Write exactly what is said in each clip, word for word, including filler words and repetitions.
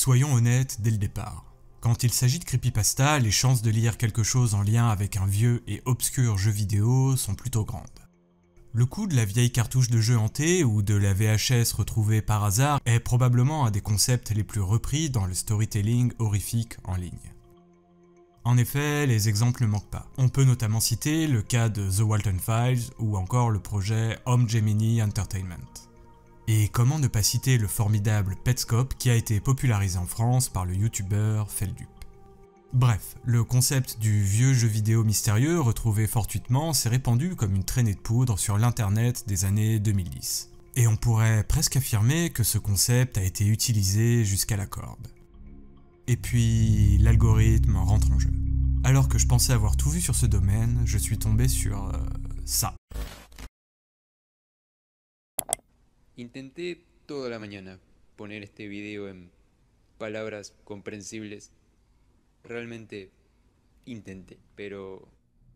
Soyons honnêtes dès le départ. Quand il s'agit de creepypasta, les chances de lire quelque chose en lien avec un vieux et obscur jeu vidéo sont plutôt grandes. Le coup de la vieille cartouche de jeu hantée ou de la V H S retrouvée par hasard est probablement un des concepts les plus repris dans le storytelling horrifique en ligne. En effet, les exemples ne manquent pas. On peut notamment citer le cas de The Walton Files ou encore le projet Home Gemini Entertainment. Et comment ne pas citer le formidable Petscop qui a été popularisé en France par le youtubeur Feldup. Bref, le concept du vieux jeu vidéo mystérieux retrouvé fortuitement s'est répandu comme une traînée de poudre sur l'internet des années deux mille dix. Et on pourrait presque affirmer que ce concept a été utilisé jusqu'à la corde. Et puis, l'algorithme rentre en jeu. Alors que je pensais avoir tout vu sur ce domaine, je suis tombé sur... Euh, ça. Intenté toda la mañana poner este video en palabras comprensibles. Realmente intenté, pero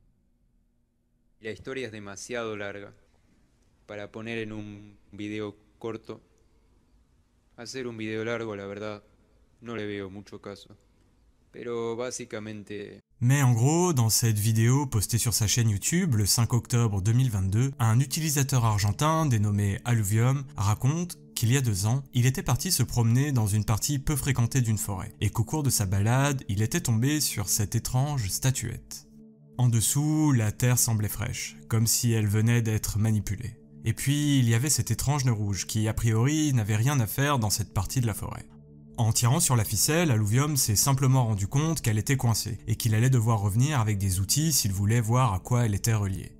la historia es demasiado larga para poner en un video corto. Hacer un video largo, la verdad, no le veo mucho caso. Pero básicamente... Mais en gros, dans cette vidéo postée sur sa chaîne YouTube le cinq octobre deux mille vingt-deux, un utilisateur argentin dénommé Alluvium raconte qu'il y a deux ans, il était parti se promener dans une partie peu fréquentée d'une forêt, et qu'au cours de sa balade, il était tombé sur cette étrange statuette. En dessous, la terre semblait fraîche, comme si elle venait d'être manipulée. Et puis, il y avait cet étrange nœud rouge qui, a priori, n'avait rien à faire dans cette partie de la forêt. En tirant sur la ficelle, Alluvium s'est simplement rendu compte qu'elle était coincée, et qu'il allait devoir revenir avec des outils s'il voulait voir à quoi elle était reliée.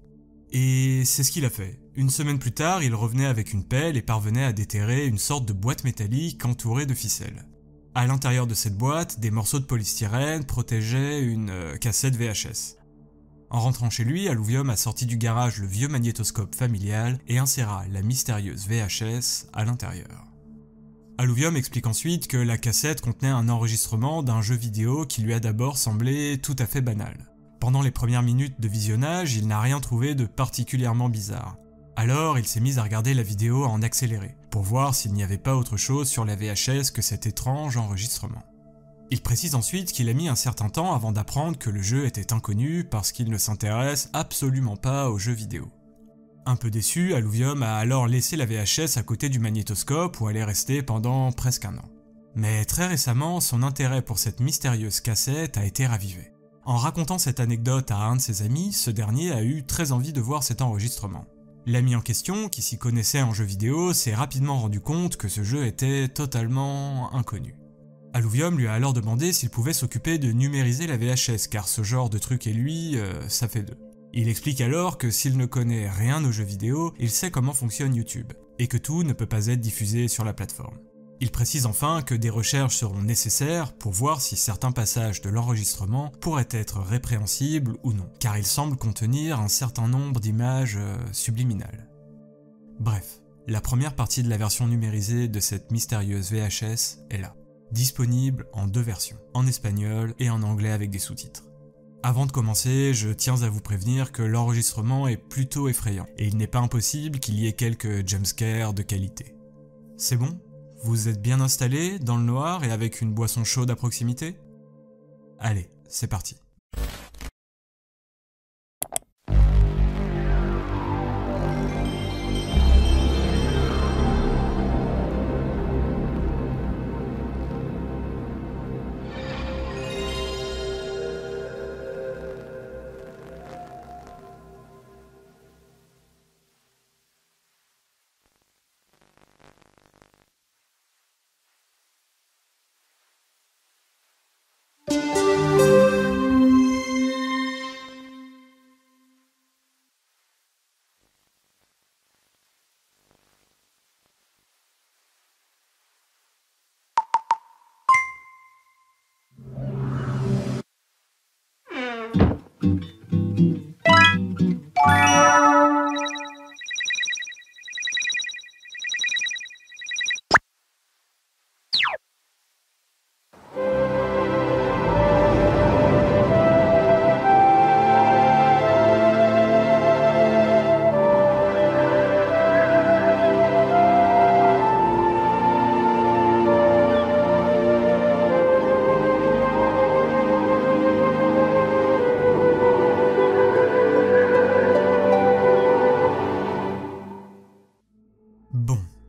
Et c'est ce qu'il a fait. Une semaine plus tard, il revenait avec une pelle et parvenait à déterrer une sorte de boîte métallique entourée de ficelles. À l'intérieur de cette boîte, des morceaux de polystyrène protégeaient une euh, cassette V H S. En rentrant chez lui, Alluvium a sorti du garage le vieux magnétoscope familial et inséra la mystérieuse V H S à l'intérieur. Alluvium explique ensuite que la cassette contenait un enregistrement d'un jeu vidéo qui lui a d'abord semblé tout à fait banal. Pendant les premières minutes de visionnage, il n'a rien trouvé de particulièrement bizarre. Alors, il s'est mis à regarder la vidéo en accéléré, pour voir s'il n'y avait pas autre chose sur la V H S que cet étrange enregistrement. Il précise ensuite qu'il a mis un certain temps avant d'apprendre que le jeu était inconnu parce qu'il ne s'intéresse absolument pas aux jeux vidéo. Un peu déçu, Alluvium a alors laissé la V H S à côté du magnétoscope où elle est restée pendant presque un an. Mais très récemment, son intérêt pour cette mystérieuse cassette a été ravivé. En racontant cette anecdote à un de ses amis, ce dernier a eu très envie de voir cet enregistrement. L'ami en question, qui s'y connaissait en jeu vidéo, s'est rapidement rendu compte que ce jeu était totalement inconnu. Alluvium lui a alors demandé s'il pouvait s'occuper de numériser la V H S, car ce genre de truc et lui, euh, ça fait deux. Il explique alors que s'il ne connaît rien aux jeux vidéo, il sait comment fonctionne YouTube, et que tout ne peut pas être diffusé sur la plateforme. Il précise enfin que des recherches seront nécessaires pour voir si certains passages de l'enregistrement pourraient être répréhensibles ou non, car il semble contenir un certain nombre d'images euh, subliminales. Bref, la première partie de la version numérisée de cette mystérieuse V H S est là, disponible en deux versions, en espagnol et en anglais avec des sous-titres. Avant de commencer, je tiens à vous prévenir que l'enregistrement est plutôt effrayant, et il n'est pas impossible qu'il y ait quelques jumpscares de qualité. C'est bon ? Vous êtes bien installé, dans le noir et avec une boisson chaude à proximité ? Allez, c'est parti.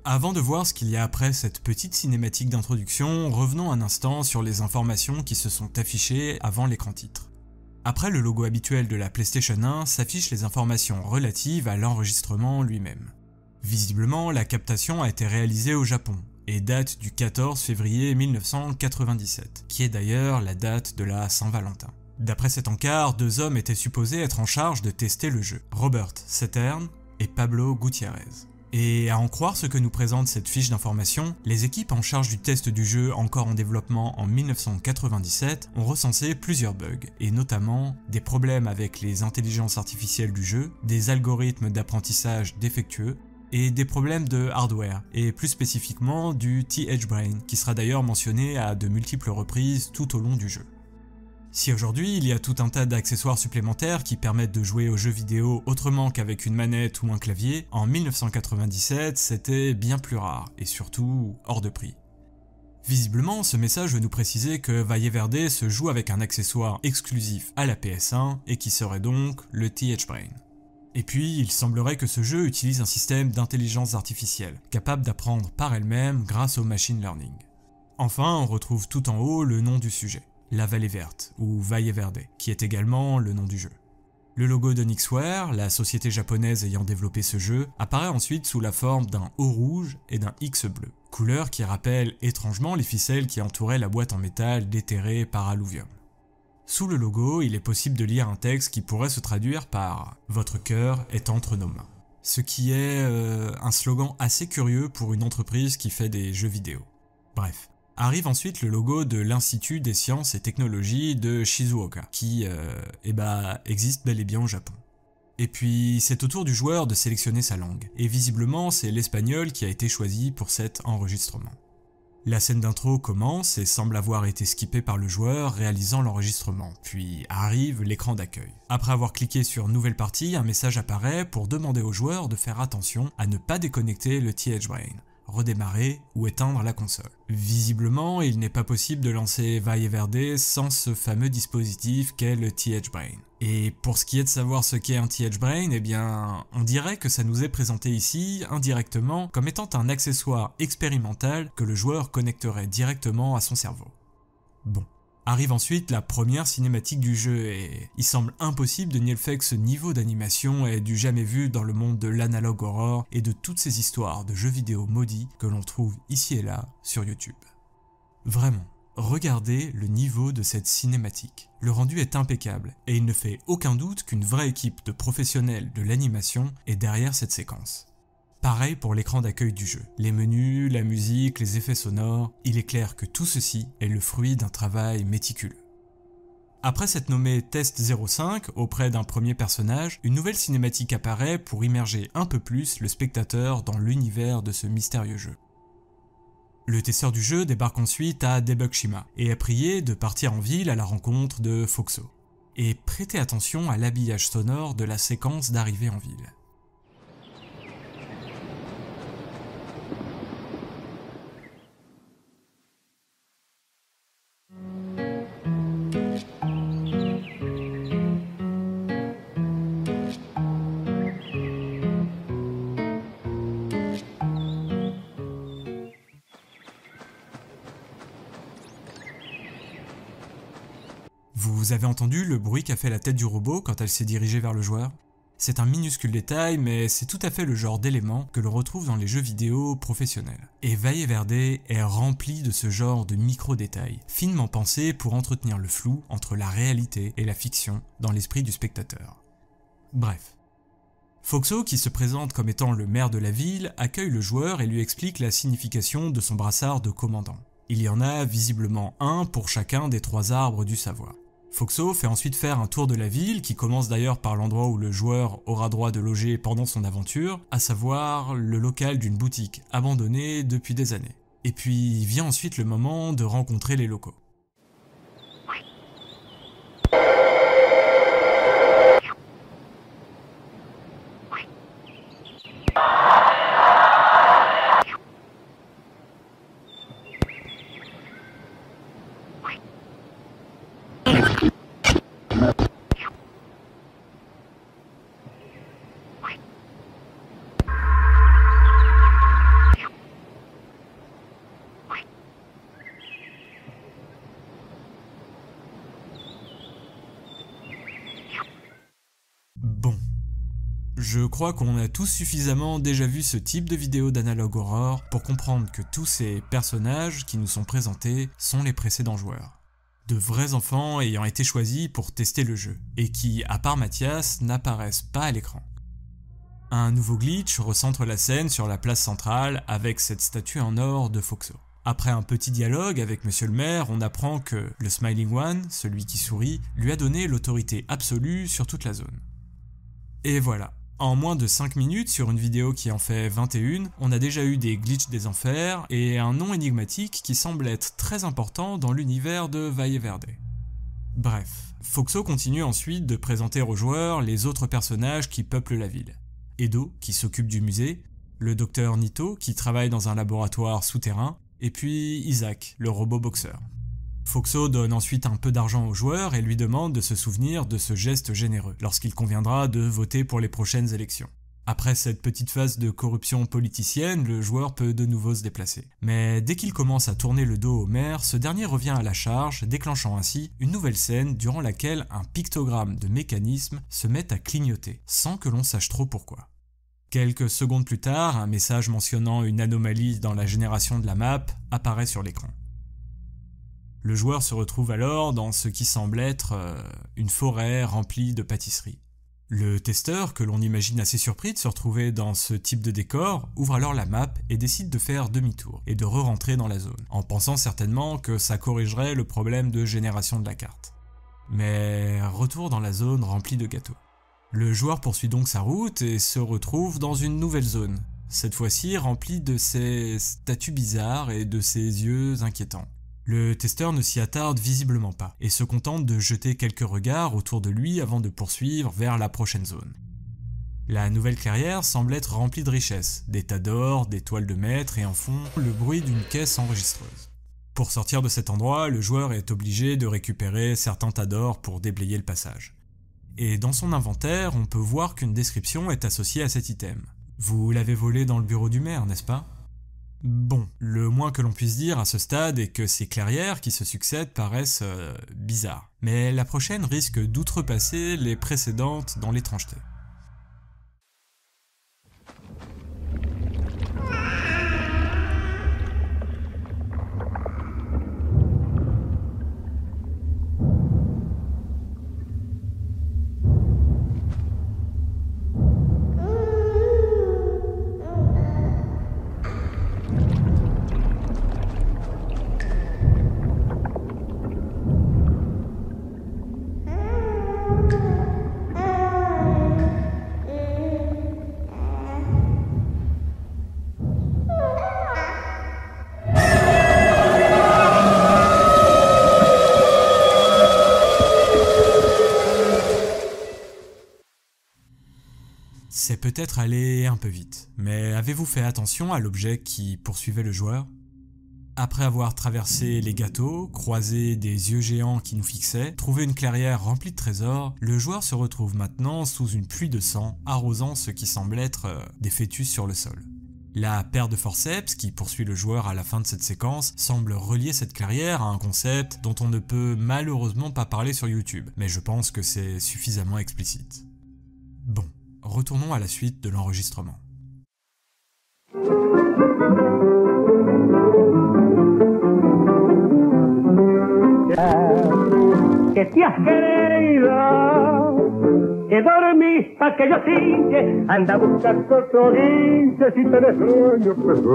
Avant de voir ce qu'il y a après cette petite cinématique d'introduction, revenons un instant sur les informations qui se sont affichées avant l'écran titre. Après le logo habituel de la PlayStation un s'affichent les informations relatives à l'enregistrement lui-même. Visiblement, la captation a été réalisée au Japon et date du quatorze février mille neuf cent quatre-vingt-dix-sept, qui est d'ailleurs la date de la Saint-Valentin. D'après cet encart, deux hommes étaient supposés être en charge de tester le jeu, Robert Setern et Pablo Gutiérrez. Et à en croire ce que nous présente cette fiche d'information, les équipes en charge du test du jeu encore en développement en mille neuf cent quatre-vingt-dix-sept ont recensé plusieurs bugs, et notamment des problèmes avec les intelligences artificielles du jeu, des algorithmes d'apprentissage défectueux, et des problèmes de hardware, et plus spécifiquement du T-Edge-Brain, qui sera d'ailleurs mentionné à de multiples reprises tout au long du jeu. Si aujourd'hui il y a tout un tas d'accessoires supplémentaires qui permettent de jouer aux jeux vidéo autrement qu'avec une manette ou un clavier, en mille neuf cent quatre-vingt-dix-sept c'était bien plus rare, et surtout hors de prix. Visiblement, ce message veut nous préciser que Valle Verde se joue avec un accessoire exclusif à la P S un, et qui serait donc le T-Edge-Brain. Et puis, il semblerait que ce jeu utilise un système d'intelligence artificielle, capable d'apprendre par elle-même grâce au machine learning. Enfin, on retrouve tout en haut le nom du sujet, la Vallée Verte, ou Valle Verde, qui est également le nom du jeu. Le logo de Nixware, la société japonaise ayant développé ce jeu, apparaît ensuite sous la forme d'un O rouge et d'un X bleu, couleur qui rappelle étrangement les ficelles qui entouraient la boîte en métal déterrée par Alluvium. Sous le logo, il est possible de lire un texte qui pourrait se traduire par « Votre cœur est entre nos mains », ce qui est euh, un slogan assez curieux pour une entreprise qui fait des jeux vidéo. Bref. Arrive ensuite le logo de l'Institut des sciences et technologies de Shizuoka, qui euh, eh bah, existe bel et bien au Japon. Et puis c'est au tour du joueur de sélectionner sa langue, et visiblement c'est l'espagnol qui a été choisi pour cet enregistrement. La scène d'intro commence et semble avoir été skippée par le joueur réalisant l'enregistrement, puis arrive l'écran d'accueil. Après avoir cliqué sur Nouvelle partie, un message apparaît pour demander au joueur de faire attention à ne pas déconnecter le T-Edge-Brain, redémarrer ou éteindre la console. Visiblement, il n'est pas possible de lancer Valle Verde sans ce fameux dispositif qu'est le T-Edge-Brain. Et pour ce qui est de savoir ce qu'est un T-Edge-Brain, eh bien, on dirait que ça nous est présenté ici, indirectement, comme étant un accessoire expérimental que le joueur connecterait directement à son cerveau. Bon. Arrive ensuite la première cinématique du jeu et il semble impossible de nier le fait que ce niveau d'animation est du jamais vu dans le monde de l'analogue horror et de toutes ces histoires de jeux vidéo maudits que l'on trouve ici et là sur YouTube. Vraiment, regardez le niveau de cette cinématique. Le rendu est impeccable et il ne fait aucun doute qu'une vraie équipe de professionnels de l'animation est derrière cette séquence. Pareil pour l'écran d'accueil du jeu. Les menus, la musique, les effets sonores, il est clair que tout ceci est le fruit d'un travail méticuleux. Après s'être nommé Test zéro cinq auprès d'un premier personnage, une nouvelle cinématique apparaît pour immerger un peu plus le spectateur dans l'univers de ce mystérieux jeu. Le testeur du jeu débarque ensuite à Debuxima et est prié de partir en ville à la rencontre de Foxo. Et prêtez attention à l'habillage sonore de la séquence d'arrivée en ville. Vous avez entendu le bruit qu'a fait la tête du robot quand elle s'est dirigée vers le joueur? C'est un minuscule détail, mais c'est tout à fait le genre d'élément que l'on retrouve dans les jeux vidéo professionnels. Et Valle Verde est rempli de ce genre de micro-détails, finement pensés pour entretenir le flou entre la réalité et la fiction dans l'esprit du spectateur. Bref. Foxo, qui se présente comme étant le maire de la ville, accueille le joueur et lui explique la signification de son brassard de commandant. Il y en a visiblement un pour chacun des trois arbres du savoir. Foxo fait ensuite faire un tour de la ville, qui commence d'ailleurs par l'endroit où le joueur aura droit de loger pendant son aventure, à savoir le local d'une boutique abandonnée depuis des années. Et puis vient ensuite le moment de rencontrer les locaux. Je crois qu'on a tous suffisamment déjà vu ce type de vidéo d'Analogue Horror pour comprendre que tous ces personnages qui nous sont présentés sont les précédents joueurs. De vrais enfants ayant été choisis pour tester le jeu, et qui, à part Mathias, n'apparaissent pas à l'écran. Un nouveau glitch recentre la scène sur la place centrale avec cette statue en or de Foxo. Après un petit dialogue avec Monsieur le maire, on apprend que le Smiling One, celui qui sourit, lui a donné l'autorité absolue sur toute la zone. Et voilà. En moins de cinq minutes, sur une vidéo qui en fait vingt et une, on a déjà eu des glitches des enfers et un nom énigmatique qui semble être très important dans l'univers de Valle Verde. Bref, Foxo continue ensuite de présenter aux joueurs les autres personnages qui peuplent la ville. Edo, qui s'occupe du musée, le docteur Nito, qui travaille dans un laboratoire souterrain, et puis Isaac, le robot boxeur. Foxo donne ensuite un peu d'argent au joueur et lui demande de se souvenir de ce geste généreux, lorsqu'il conviendra de voter pour les prochaines élections. Après cette petite phase de corruption politicienne, le joueur peut de nouveau se déplacer. Mais dès qu'il commence à tourner le dos au maire, ce dernier revient à la charge, déclenchant ainsi une nouvelle scène durant laquelle un pictogramme de mécanisme se met à clignoter, sans que l'on sache trop pourquoi. Quelques secondes plus tard, un message mentionnant une anomalie dans la génération de la map apparaît sur l'écran. Le joueur se retrouve alors dans ce qui semble être euh, une forêt remplie de pâtisseries. Le testeur, que l'on imagine assez surpris de se retrouver dans ce type de décor, ouvre alors la map et décide de faire demi-tour et de re-rentrer dans la zone, en pensant certainement que ça corrigerait le problème de génération de la carte. Mais retour dans la zone remplie de gâteaux. Le joueur poursuit donc sa route et se retrouve dans une nouvelle zone, cette fois-ci remplie de ces statues bizarres et de ces yeux inquiétants. Le testeur ne s'y attarde visiblement pas, et se contente de jeter quelques regards autour de lui avant de poursuivre vers la prochaine zone. La nouvelle clairière semble être remplie de richesses, des tas d'or, des toiles de maître et en fond, le bruit d'une caisse enregistreuse. Pour sortir de cet endroit, le joueur est obligé de récupérer certains tas d'or pour déblayer le passage. Et dans son inventaire, on peut voir qu'une description est associée à cet item. Vous l'avez volé dans le bureau du maire, n'est-ce pas ? Bon, le moins que l'on puisse dire à ce stade est que ces clairières qui se succèdent paraissent euh, bizarres. Mais la prochaine risque d'outrepasser les précédentes dans l'étrangeté. C'est peut-être allé un peu vite, mais avez-vous fait attention à l'objet qui poursuivait le joueur ? Après avoir traversé les gâteaux, croisé des yeux géants qui nous fixaient, trouvé une clairière remplie de trésors, le joueur se retrouve maintenant sous une pluie de sang, arrosant ce qui semble être euh, des fœtus sur le sol. La paire de forceps qui poursuit le joueur à la fin de cette séquence semble relier cette clairière à un concept dont on ne peut malheureusement pas parler sur YouTube, mais je pense que c'est suffisamment explicite. Bon. Retournons à la suite de l'enregistrement. Que te has querido, que dormís pa' que yo sigue, anda a buscar otro guince si te sueño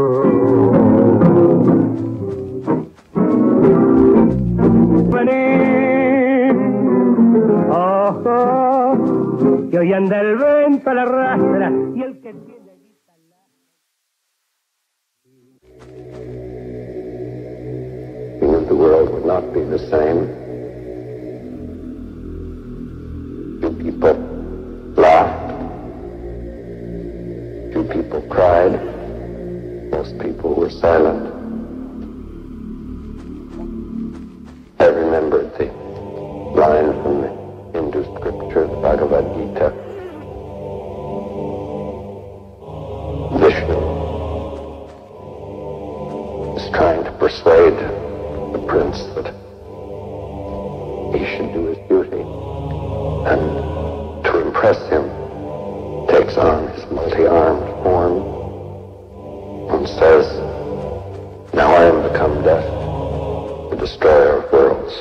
que hoy anda el vento a la rastra y el que tiene vista la... He knew the world would not be the same. Few people laughed. Few people cried. Most people were silent. I remembered the line from the Hindu scripture, the Bhagavad Gita. Vishnu is trying to persuade the prince that he should do his duty, and to impress him, take takes on his multi-armed form and says, "Now I am become death, the destroyer of worlds."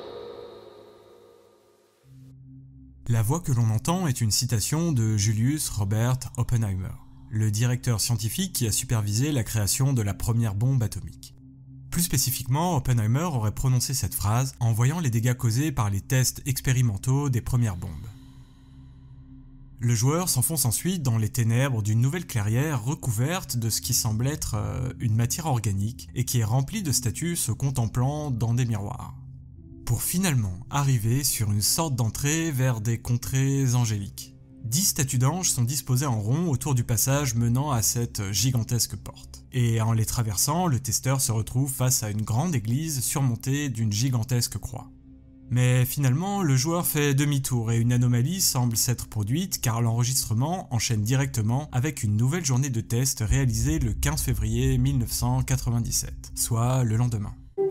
La voix que l'on entend est une citation de Julius Robert Oppenheimer, le directeur scientifique qui a supervisé la création de la première bombe atomique. Plus spécifiquement, Oppenheimer aurait prononcé cette phrase en voyant les dégâts causés par les tests expérimentaux des premières bombes. Le joueur s'enfonce ensuite dans les ténèbres d'une nouvelle clairière recouverte de ce qui semble être euh, une matière organique et qui est remplie de statues se contemplant dans des miroirs, pour finalement arriver sur une sorte d'entrée vers des contrées angéliques. Dix statues d'anges sont disposées en rond autour du passage menant à cette gigantesque porte. Et en les traversant, le testeur se retrouve face à une grande église surmontée d'une gigantesque croix. Mais finalement, le joueur fait demi-tour et une anomalie semble s'être produite car l'enregistrement enchaîne directement avec une nouvelle journée de test réalisée le quinze février mille neuf cent quatre-vingt-dix-sept, soit le lendemain.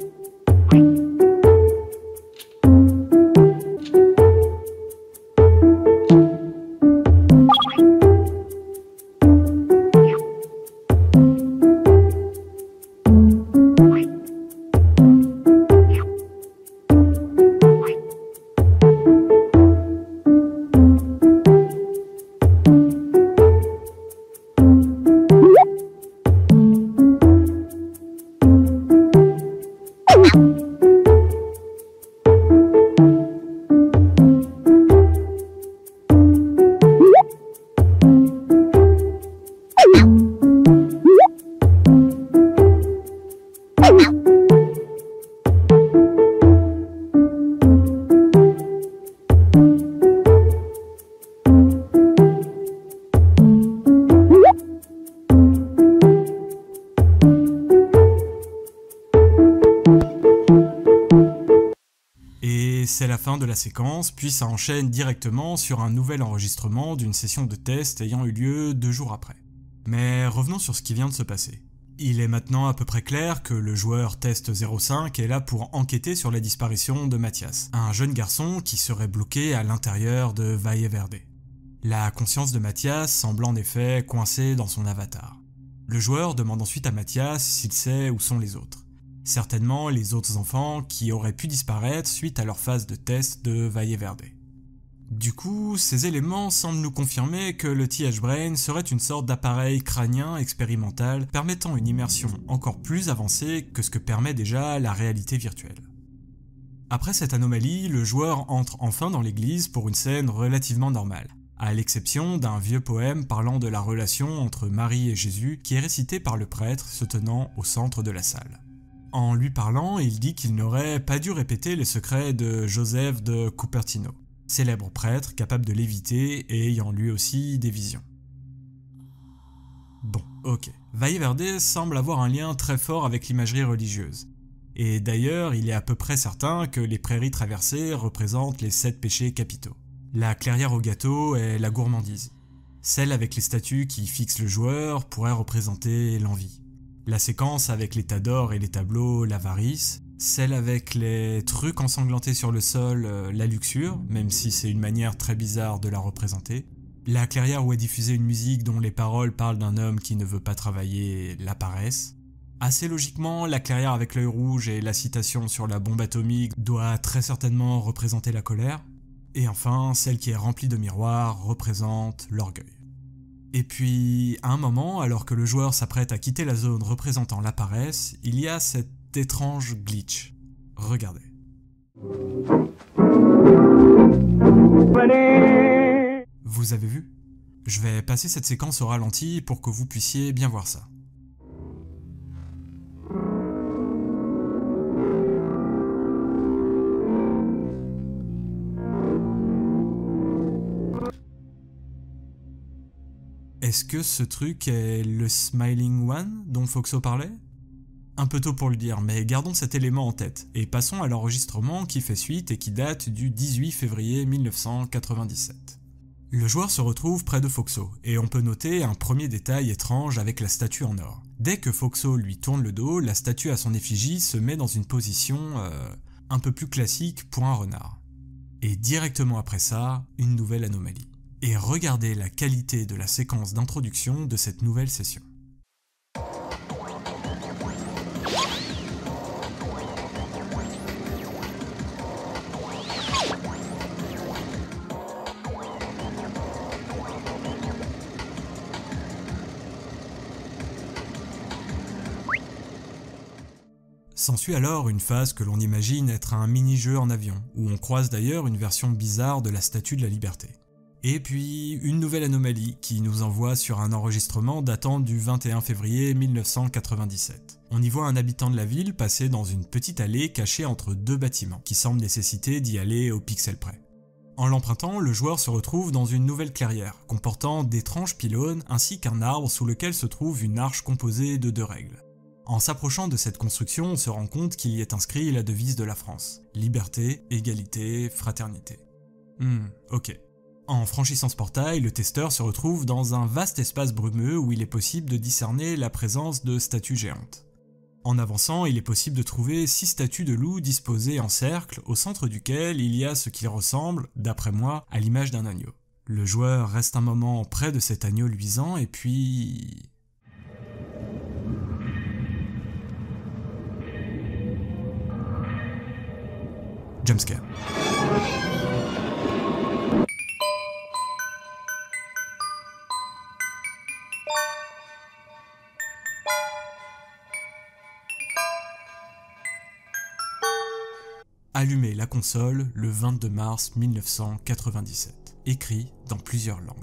C'est la fin de la séquence, puis ça enchaîne directement sur un nouvel enregistrement d'une session de test ayant eu lieu deux jours après. Mais revenons sur ce qui vient de se passer. Il est maintenant à peu près clair que le joueur Test zéro cinq est là pour enquêter sur la disparition de Mathias, un jeune garçon qui serait bloqué à l'intérieur de Valle Verde. La conscience de Mathias semble en effet coincée dans son avatar. Le joueur demande ensuite à Mathias s'il sait où sont les autres. Certainement les autres enfants qui auraient pu disparaître suite à leur phase de test de Valle Verde. Du coup, ces éléments semblent nous confirmer que le T H Brain serait une sorte d'appareil crânien expérimental permettant une immersion encore plus avancée que ce que permet déjà la réalité virtuelle. Après cette anomalie, le joueur entre enfin dans l'église pour une scène relativement normale, à l'exception d'un vieux poème parlant de la relation entre Marie et Jésus qui est récité par le prêtre se tenant au centre de la salle. En lui parlant, il dit qu'il n'aurait pas dû répéter les secrets de Joseph de Cupertino, célèbre prêtre capable de léviter et ayant lui aussi des visions. Bon, ok. Valle Verde semble avoir un lien très fort avec l'imagerie religieuse. Et d'ailleurs, il est à peu près certain que les prairies traversées représentent les sept péchés capitaux. La clairière au gâteau est la gourmandise. Celle avec les statues qui fixent le joueur pourrait représenter l'envie. La séquence avec les tas d'or et les tableaux, l'avarice. Celle avec les trucs ensanglantés sur le sol, euh, la luxure, même si c'est une manière très bizarre de la représenter. La clairière où est diffusée une musique dont les paroles parlent d'un homme qui ne veut pas travailler, la paresse. Assez logiquement, la clairière avec l'œil rouge et la citation sur la bombe atomique doit très certainement représenter la colère. Et enfin, celle qui est remplie de miroirs représente l'orgueil. Et puis, à un moment, alors que le joueur s'apprête à quitter la zone représentant la paresse, il y a cet étrange glitch. Regardez. Vous avez vu ? Je vais passer cette séquence au ralenti pour que vous puissiez bien voir ça. Est-ce que ce truc est le Smiling One dont Foxo parlait ? Un peu tôt pour le dire, mais gardons cet élément en tête, et passons à l'enregistrement qui fait suite et qui date du dix-huit février mille neuf cent quatre-vingt-dix-sept. Le joueur se retrouve près de Foxo, et on peut noter un premier détail étrange avec la statue en or. Dès que Foxo lui tourne le dos, la statue à son effigie se met dans une position euh, un peu plus classique pour un renard. Et directement après ça, une nouvelle anomalie. Et regardez la qualité de la séquence d'introduction de cette nouvelle session. S'ensuit alors une phase que l'on imagine être un mini-jeu en avion, où on croise d'ailleurs une version bizarre de la Statue de la Liberté. Et puis une nouvelle anomalie qui nous envoie sur un enregistrement datant du vingt et un février mille neuf cent quatre-vingt-dix-sept. On y voit un habitant de la ville passer dans une petite allée cachée entre deux bâtiments, qui semble nécessiter d'y aller au pixel près. En l'empruntant, le joueur se retrouve dans une nouvelle clairière, comportant d'étranges pylônes ainsi qu'un arbre sous lequel se trouve une arche composée de deux règles. En s'approchant de cette construction, on se rend compte qu'il y est inscrit la devise de la France. Liberté, égalité, fraternité. Hmm, ok. En franchissant ce portail, le testeur se retrouve dans un vaste espace brumeux où il est possible de discerner la présence de statues géantes. En avançant, il est possible de trouver six statues de loups disposées en cercle, au centre duquel il y a ce qui ressemble, d'après moi, à l'image d'un agneau. Le joueur reste un moment près de cet agneau luisant et puis... Jumpscare. Allumer la console le vingt-deux mars mille neuf cent quatre-vingt-dix-sept, écrit dans plusieurs langues.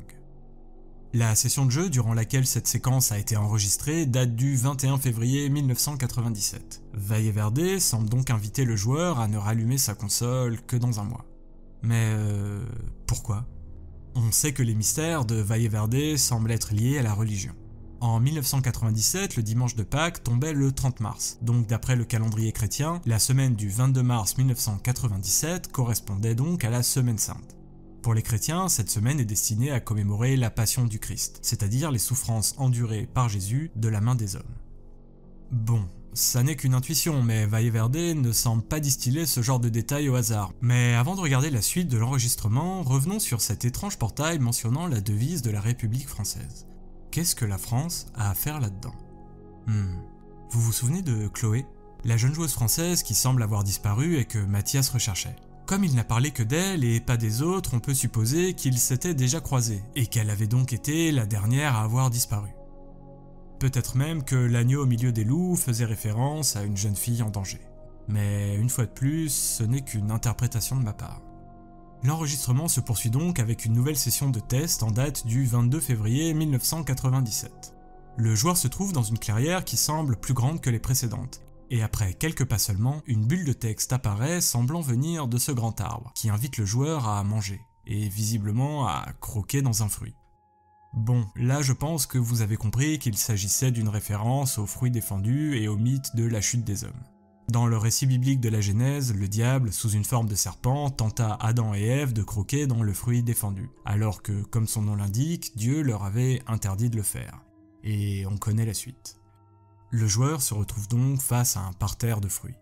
La session de jeu durant laquelle cette séquence a été enregistrée date du vingt et un février mille neuf cent quatre-vingt-dix-sept. Valle Verde semble donc inviter le joueur à ne rallumer sa console que dans un mois. Mais euh, pourquoi ? On sait que les mystères de Valle Verde semblent être liés à la religion. En mille neuf cent quatre-vingt-dix-sept, le dimanche de Pâques tombait le trente mars, donc d'après le calendrier chrétien, la semaine du vingt-deux mars mille neuf cent quatre-vingt-dix-sept correspondait donc à la Semaine Sainte. Pour les chrétiens, cette semaine est destinée à commémorer la Passion du Christ, c'est-à-dire les souffrances endurées par Jésus de la main des hommes. Bon, ça n'est qu'une intuition, mais Valle Verde ne semble pas distiller ce genre de détails au hasard. Mais avant de regarder la suite de l'enregistrement, revenons sur cet étrange portail mentionnant la devise de la République française. Qu'est-ce que la France a à faire là-dedans ? Hmm. Vous vous souvenez de Chloé, la jeune joueuse française qui semble avoir disparu et que Mathias recherchait ? Comme il n'a parlé que d'elle et pas des autres, on peut supposer qu'ils s'étaient déjà croisés, et qu'elle avait donc été la dernière à avoir disparu. Peut-être même que l'agneau au milieu des loups faisait référence à une jeune fille en danger. Mais une fois de plus, ce n'est qu'une interprétation de ma part. L'enregistrement se poursuit donc avec une nouvelle session de test en date du vingt-deux février mille neuf cent quatre-vingt-dix-sept. Le joueur se trouve dans une clairière qui semble plus grande que les précédentes. Et après quelques pas seulement, une bulle de texte apparaît semblant venir de ce grand arbre, qui invite le joueur à manger, et visiblement à croquer dans un fruit. Bon, là je pense que vous avez compris qu'il s'agissait d'une référence aux fruits défendus et au mythe de la chute des hommes. Dans le récit biblique de la Genèse, le diable, sous une forme de serpent, tenta Adam et Ève de croquer dans le fruit défendu, alors que, comme son nom l'indique, Dieu leur avait interdit de le faire. Et on connaît la suite. Le joueur se retrouve donc face à un parterre de fruits.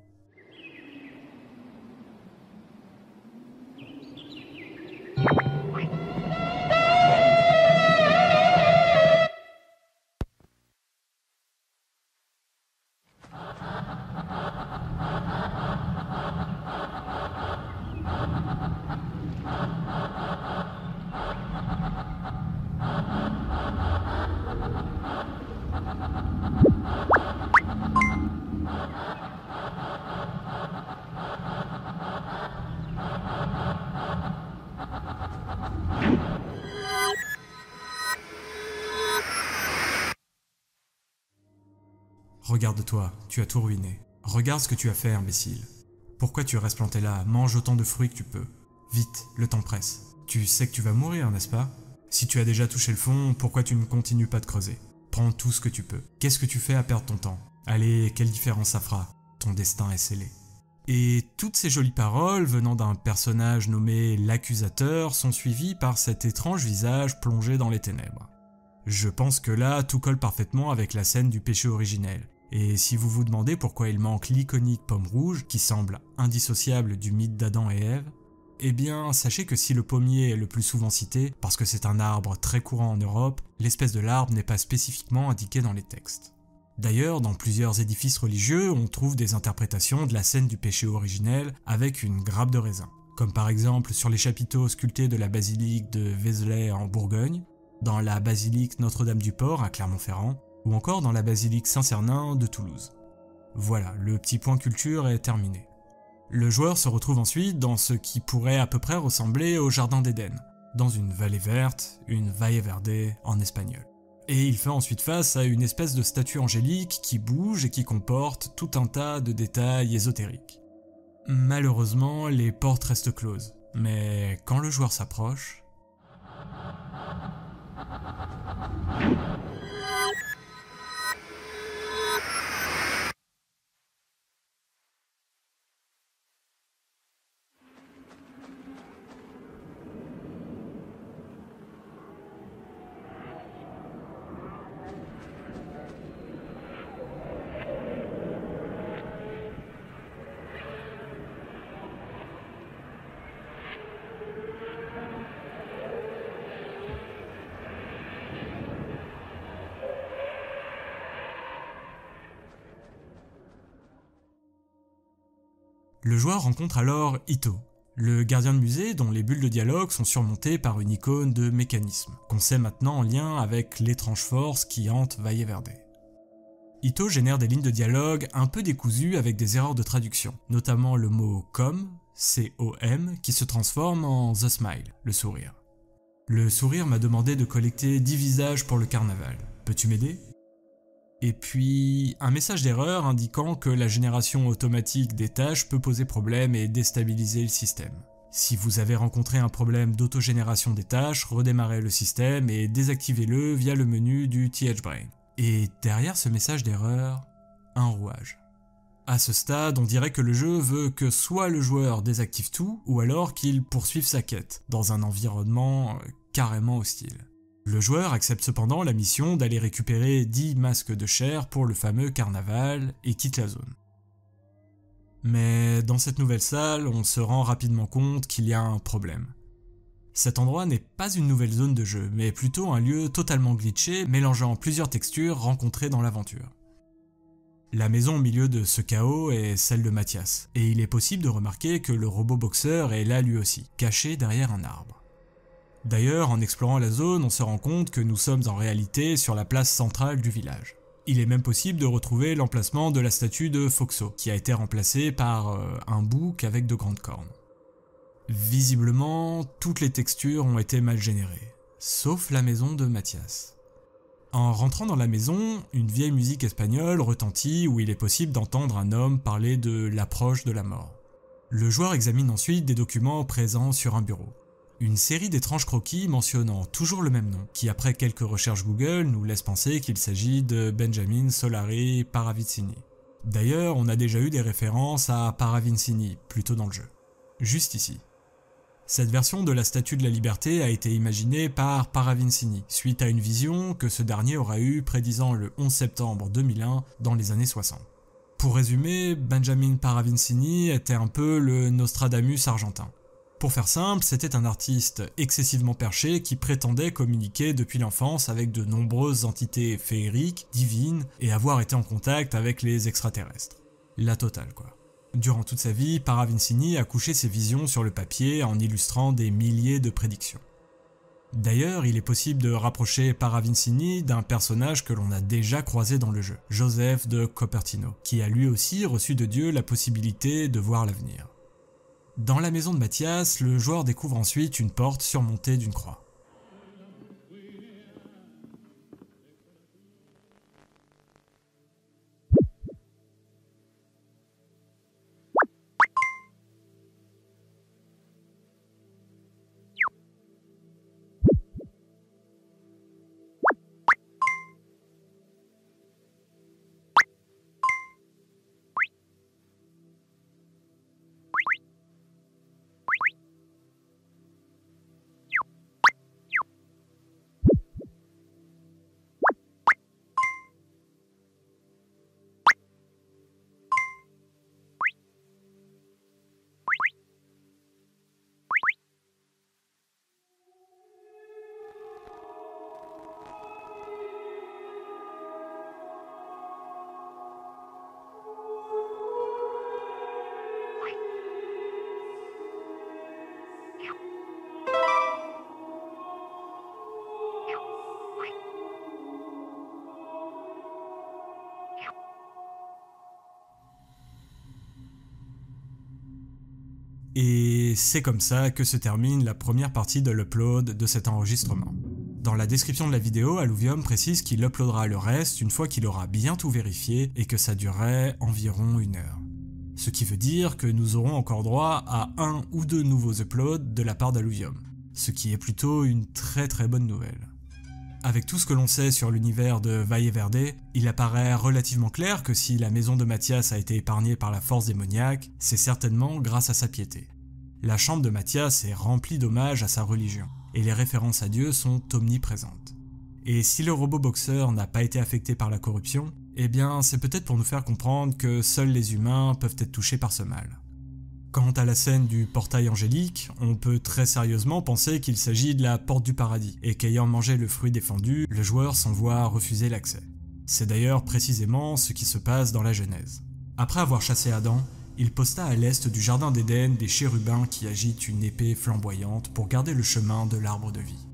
Regarde-toi, tu as tout ruiné. Regarde ce que tu as fait, imbécile. Pourquoi tu restes planté là? Mange autant de fruits que tu peux. Vite, le temps presse. Tu sais que tu vas mourir, n'est-ce pas? Si tu as déjà touché le fond, pourquoi tu ne continues pas de creuser? Prends tout ce que tu peux. Qu'est-ce que tu fais à perdre ton temps? Allez, quelle différence ça fera? Ton destin est scellé. Et toutes ces jolies paroles venant d'un personnage nommé l'accusateur sont suivies par cet étrange visage plongé dans les ténèbres. Je pense que là, tout colle parfaitement avec la scène du péché originel. Et si vous vous demandez pourquoi il manque l'iconique pomme rouge, qui semble indissociable du mythe d'Adam et Ève, Eh bien, sachez que si le pommier est le plus souvent cité, parce que c'est un arbre très courant en Europe, l'espèce de l'arbre n'est pas spécifiquement indiquée dans les textes. D'ailleurs, dans plusieurs édifices religieux, on trouve des interprétations de la scène du péché originel avec une grappe de raisin, comme par exemple sur les chapiteaux sculptés de la basilique de Vézelay en Bourgogne, dans la basilique Notre-Dame-du-Port à Clermont-Ferrand, ou encore dans la basilique Saint-Cernin de Toulouse. Voilà, le petit point culture est terminé. Le joueur se retrouve ensuite dans ce qui pourrait à peu près ressembler au Jardin d'Éden, dans une vallée verte, une Valle Verde en espagnol. Et il fait ensuite face à une espèce de statue angélique qui bouge et qui comporte tout un tas de détails ésotériques. Malheureusement, les portes restent closes, mais quand le joueur s'approche... Le joueur rencontre alors Ito, le gardien de musée dont les bulles de dialogue sont surmontées par une icône de mécanisme, qu'on sait maintenant en lien avec l'étrange force qui hante Valle Verde. Ito génère des lignes de dialogue un peu décousues avec des erreurs de traduction, notamment le mot « com », C O M, qui se transforme en « the smile », le sourire. Le sourire m'a demandé de collecter dix visages pour le carnaval. Peux-tu m'aider ? Et puis, un message d'erreur indiquant que la génération automatique des tâches peut poser problème et déstabiliser le système. Si vous avez rencontré un problème d'autogénération des tâches, redémarrez le système et désactivez-le via le menu du T H Brain. Et derrière ce message d'erreur, un rouage. À ce stade, on dirait que le jeu veut que soit le joueur désactive tout, ou alors qu'il poursuive sa quête, dans un environnement carrément hostile. Le joueur accepte cependant la mission d'aller récupérer dix masques de chair pour le fameux carnaval et quitte la zone. Mais dans cette nouvelle salle, on se rend rapidement compte qu'il y a un problème. Cet endroit n'est pas une nouvelle zone de jeu, mais plutôt un lieu totalement glitché mélangeant plusieurs textures rencontrées dans l'aventure. La maison au milieu de ce chaos est celle de Mathias, et il est possible de remarquer que le robot boxeur est là lui aussi, caché derrière un arbre. D'ailleurs, en explorant la zone, on se rend compte que nous sommes en réalité sur la place centrale du village. Il est même possible de retrouver l'emplacement de la statue de Foxo, qui a été remplacée par euh, un bouc avec de grandes cornes. Visiblement, toutes les textures ont été mal générées, sauf la maison de Mathias. En rentrant dans la maison, une vieille musique espagnole retentit où il est possible d'entendre un homme parler de l'approche de la mort. Le joueur examine ensuite des documents présents sur un bureau. Une série d'étranges croquis mentionnant toujours le même nom, qui après quelques recherches Google nous laisse penser qu'il s'agit de Benjamin Solari Paravicini. D'ailleurs, on a déjà eu des références à Paravicini, plus tôt dans le jeu. Juste ici. Cette version de la Statue de la Liberté a été imaginée par Paravicini, suite à une vision que ce dernier aura eue prédisant le onze septembre deux mille un dans les années soixante. Pour résumer, Benjamin Paravicini était un peu le Nostradamus argentin. Pour faire simple, c'était un artiste excessivement perché qui prétendait communiquer depuis l'enfance avec de nombreuses entités féeriques, divines, et avoir été en contact avec les extraterrestres. La totale, quoi. Durant toute sa vie, Paravicini a couché ses visions sur le papier en illustrant des milliers de prédictions. D'ailleurs, il est possible de rapprocher Paravicini d'un personnage que l'on a déjà croisé dans le jeu, Joseph de Cupertino, qui a lui aussi reçu de Dieu la possibilité de voir l'avenir. Dans la maison de Mathias, le joueur découvre ensuite une porte surmontée d'une croix. Et c'est comme ça que se termine la première partie de l'upload de cet enregistrement. Dans la description de la vidéo, Alluvium précise qu'il uploadera le reste une fois qu'il aura bien tout vérifié et que ça durerait environ une heure. Ce qui veut dire que nous aurons encore droit à un ou deux nouveaux uploads de la part d'Alluvium, ce qui est plutôt une très très bonne nouvelle. Avec tout ce que l'on sait sur l'univers de Valle Verde, il apparaît relativement clair que si la maison de Mathias a été épargnée par la force démoniaque, c'est certainement grâce à sa piété. La chambre de Mathias est remplie d'hommages à sa religion, et les références à Dieu sont omniprésentes. Et si le robot boxeur n'a pas été affecté par la corruption, eh bien c'est peut-être pour nous faire comprendre que seuls les humains peuvent être touchés par ce mal. Quant à la scène du portail angélique, on peut très sérieusement penser qu'il s'agit de la porte du paradis, et qu'ayant mangé le fruit défendu, le joueur s'en voit refuser l'accès. C'est d'ailleurs précisément ce qui se passe dans la Genèse. Après avoir chassé Adam, il posta à l'est du jardin d'Éden des chérubins qui agitent une épée flamboyante pour garder le chemin de l'arbre de vie.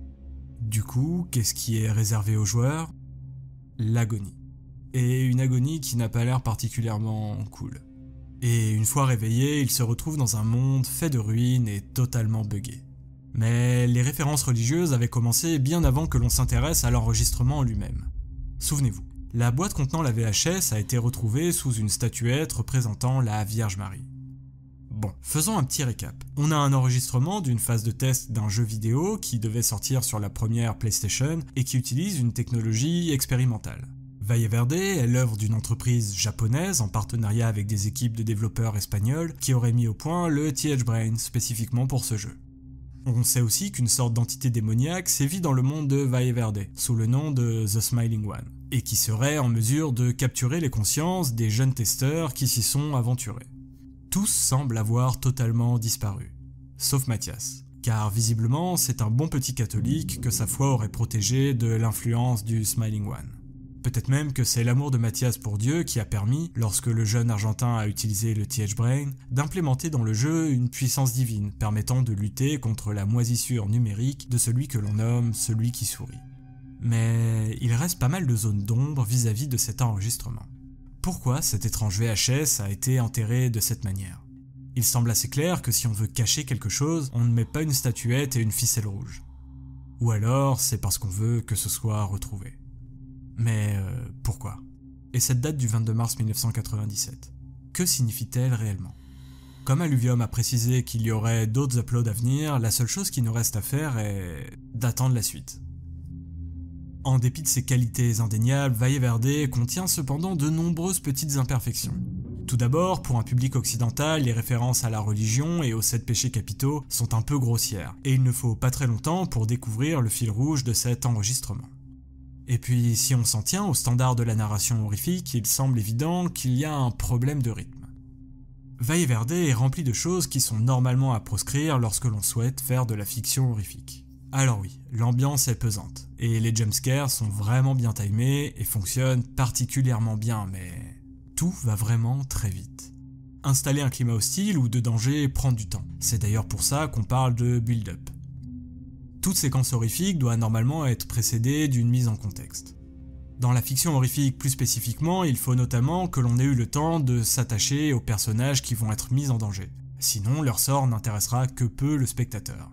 Du coup, qu'est-ce qui est réservé aux joueurs ? L'agonie. Et une agonie qui n'a pas l'air particulièrement cool. Et une fois réveillé, il se retrouve dans un monde fait de ruines et totalement buggé. Mais les références religieuses avaient commencé bien avant que l'on s'intéresse à l'enregistrement en lui-même. Souvenez-vous, la boîte contenant la V H S a été retrouvée sous une statuette représentant la Vierge Marie. Bon, faisons un petit récap. On a un enregistrement d'une phase de test d'un jeu vidéo qui devait sortir sur la première PlayStation et qui utilise une technologie expérimentale. Valle Verde est l'œuvre d'une entreprise japonaise en partenariat avec des équipes de développeurs espagnols qui auraient mis au point le T H Brain spécifiquement pour ce jeu. On sait aussi qu'une sorte d'entité démoniaque sévit dans le monde de Valle Verde sous le nom de The Smiling One et qui serait en mesure de capturer les consciences des jeunes testeurs qui s'y sont aventurés. Tous semblent avoir totalement disparu, sauf Mathias, car visiblement c'est un bon petit catholique que sa foi aurait protégé de l'influence du Smiling One. Peut-être même que c'est l'amour de Mathias pour Dieu qui a permis, lorsque le jeune Argentin a utilisé le T H Brain, d'implémenter dans le jeu une puissance divine permettant de lutter contre la moisissure numérique de celui que l'on nomme celui qui sourit. Mais il reste pas mal de zones d'ombre vis-à-vis de cet enregistrement. Pourquoi cet étrange V H S a été enterré de cette manière ? Il semble assez clair que si on veut cacher quelque chose, on ne met pas une statuette et une ficelle rouge. Ou alors c'est parce qu'on veut que ce soit retrouvé. Mais euh, pourquoi ? Et cette date du vingt-deux mars mille neuf cent quatre-vingt-dix-sept, que signifie-t-elle réellement ? Comme Alluvium a précisé qu'il y aurait d'autres uploads à venir, la seule chose qui nous reste à faire est d'attendre la suite. En dépit de ses qualités indéniables, Valle Verde contient cependant de nombreuses petites imperfections. Tout d'abord, pour un public occidental, les références à la religion et aux sept péchés capitaux sont un peu grossières, et il ne faut pas très longtemps pour découvrir le fil rouge de cet enregistrement. Et puis, si on s'en tient au standard de la narration horrifique, il semble évident qu'il y a un problème de rythme. Valle Verde est rempli de choses qui sont normalement à proscrire lorsque l'on souhaite faire de la fiction horrifique. Alors oui, l'ambiance est pesante, et les jumpscares sont vraiment bien timés et fonctionnent particulièrement bien, mais tout va vraiment très vite. Installer un climat hostile ou de danger prend du temps, c'est d'ailleurs pour ça qu'on parle de build-up. Toute séquence horrifique doit normalement être précédée d'une mise en contexte. Dans la fiction horrifique plus spécifiquement, il faut notamment que l'on ait eu le temps de s'attacher aux personnages qui vont être mis en danger. Sinon, leur sort n'intéressera que peu le spectateur.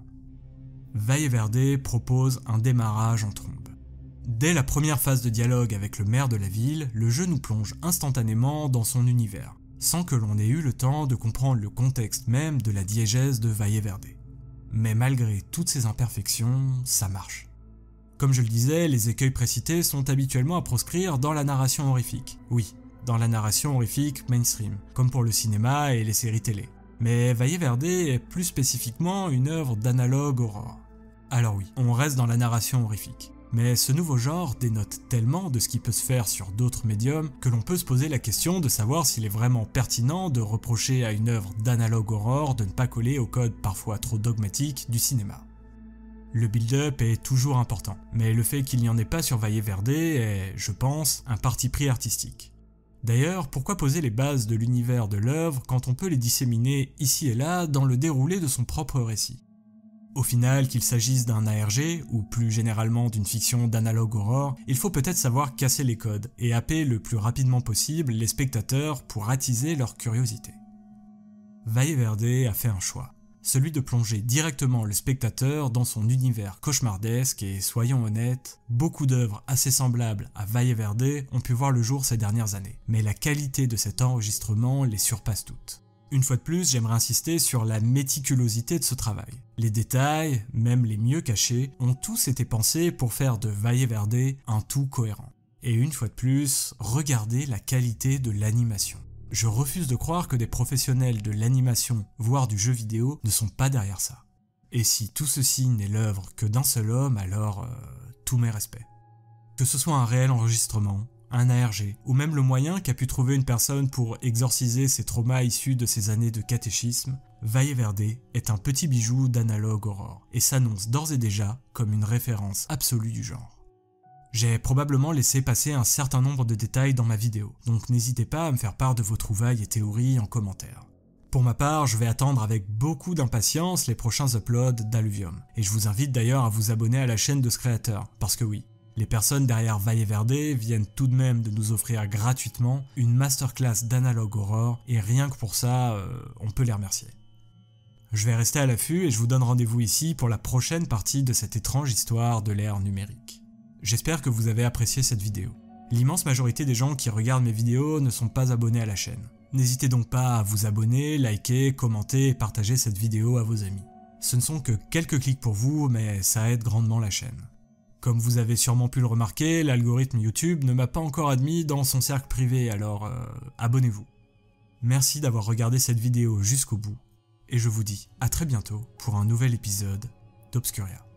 Valle Verde propose un démarrage en trombe. Dès la première phase de dialogue avec le maire de la ville, le jeu nous plonge instantanément dans son univers, sans que l'on ait eu le temps de comprendre le contexte même de la diégèse de Valle Verde. Mais malgré toutes ces imperfections, ça marche. Comme je le disais, les écueils précités sont habituellement à proscrire dans la narration horrifique. Oui, dans la narration horrifique mainstream, comme pour le cinéma et les séries télé. Mais Valle Verde est plus spécifiquement une œuvre d'analogue horror. Alors oui, on reste dans la narration horrifique. Mais ce nouveau genre dénote tellement de ce qui peut se faire sur d'autres médiums que l'on peut se poser la question de savoir s'il est vraiment pertinent de reprocher à une œuvre d'analogue horror de ne pas coller au code parfois trop dogmatique du cinéma. Le build-up est toujours important, mais le fait qu'il n'y en ait pas sur Valle Verde est, je pense, un parti pris artistique. D'ailleurs, pourquoi poser les bases de l'univers de l'œuvre quand on peut les disséminer ici et là dans le déroulé de son propre récit ? Au final, qu'il s'agisse d'un A R G, ou plus généralement d'une fiction d'analogue horror, il faut peut-être savoir casser les codes et happer le plus rapidement possible les spectateurs pour attiser leur curiosité. Valle Verde a fait un choix, celui de plonger directement le spectateur dans son univers cauchemardesque et soyons honnêtes, beaucoup d'œuvres assez semblables à Valle Verde ont pu voir le jour ces dernières années, mais la qualité de cet enregistrement les surpasse toutes. Une fois de plus, j'aimerais insister sur la méticulosité de ce travail. Les détails, même les mieux cachés, ont tous été pensés pour faire de Valle Verde un tout cohérent. Et une fois de plus, regardez la qualité de l'animation. Je refuse de croire que des professionnels de l'animation, voire du jeu vidéo, ne sont pas derrière ça. Et si tout ceci n'est l'œuvre que d'un seul homme, alors euh, tous mes respects. Que ce soit un réel enregistrement, un A R G, ou même le moyen qu'a pu trouver une personne pour exorciser ses traumas issus de ses années de catéchisme, Valle Verde est un petit bijou d'analogue horror, et s'annonce d'ores et déjà comme une référence absolue du genre. J'ai probablement laissé passer un certain nombre de détails dans ma vidéo, donc n'hésitez pas à me faire part de vos trouvailles et théories en commentaire. Pour ma part, je vais attendre avec beaucoup d'impatience les prochains uploads d'Alluvium, et je vous invite d'ailleurs à vous abonner à la chaîne de ce créateur, parce que oui, les personnes derrière Valle Verde viennent tout de même de nous offrir gratuitement une masterclass d'analogue horror, et rien que pour ça, euh, on peut les remercier. Je vais rester à l'affût et je vous donne rendez-vous ici pour la prochaine partie de cette étrange histoire de l'ère numérique. J'espère que vous avez apprécié cette vidéo. L'immense majorité des gens qui regardent mes vidéos ne sont pas abonnés à la chaîne. N'hésitez donc pas à vous abonner, liker, commenter et partager cette vidéo à vos amis. Ce ne sont que quelques clics pour vous, mais ça aide grandement la chaîne. Comme vous avez sûrement pu le remarquer, l'algorithme YouTube ne m'a pas encore admis dans son cercle privé, alors euh, abonnez-vous. Merci d'avoir regardé cette vidéo jusqu'au bout, et je vous dis à très bientôt pour un nouvel épisode d'Obscuria.